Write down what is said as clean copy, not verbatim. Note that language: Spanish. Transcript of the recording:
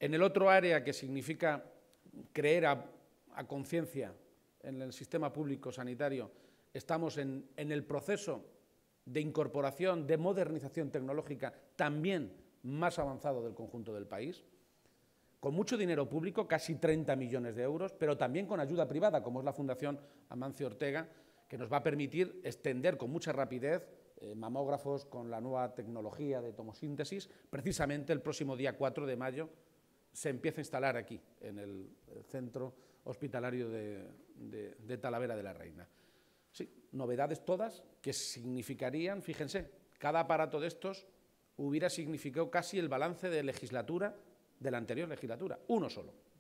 En el otro área que significa creer a conciencia en el sistema público sanitario, estamos en el proceso de incorporación, de modernización tecnológica también más avanzado del conjunto del país, con mucho dinero público, casi 30 millones de euros, pero también con ayuda privada, como es la Fundación Amancio Ortega, que nos va a permitir extender con mucha rapidez mamógrafos con la nueva tecnología de tomosíntesis. Precisamente el próximo día 4 de mayo se empieza a instalar aquí, en el centro hospitalario de Talavera de la Reina. Sí, novedades todas que significarían, fíjense, cada aparato de estos hubiera significado casi el balance de legislatura de la anterior legislatura, uno solo.